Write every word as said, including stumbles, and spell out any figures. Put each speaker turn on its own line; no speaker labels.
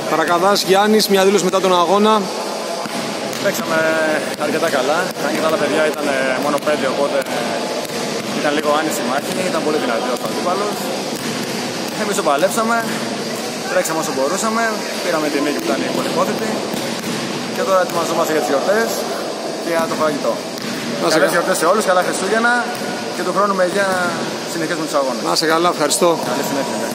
Καρακαδάς Γιάννης, μια δήλωση μετά τον αγώνα.
Παίξαμε αρκετά καλά. Αν και τα άλλα παιδιά ήταν μόνο πέντε, οπότε ήταν λίγο άνηση η μάχη. Ήταν πολύ δυνατή ο αντίπαλος. Εμείς το παλέψαμε, τρέξαμε όσο μπορούσαμε, πήραμε την νίκη που ήταν υπολοιπόθητη. Και τώρα ετοιμαζόμαστε για τις γιορτές και για το φαγητό. Καλές γιορτές σε όλους, καλά Χριστούγεννα και του χρόνου με υγεία να συνεχίσουμε τους αγώνες.
Να είσαι καλά, ευχαριστώ.
Καλή συνέχεια.